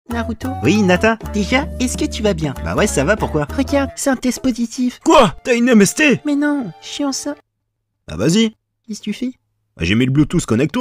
Naruto? Oui, Nata? Déjà, est-ce que tu vas bien? Bah ouais, ça va, pourquoi? Regarde, c'est un test positif. Quoi? T'as une MST? Mais non, chiant ça. Bah vas-y. Qu'est-ce que tu fais? Bah, j'ai mis le Bluetooth connecto.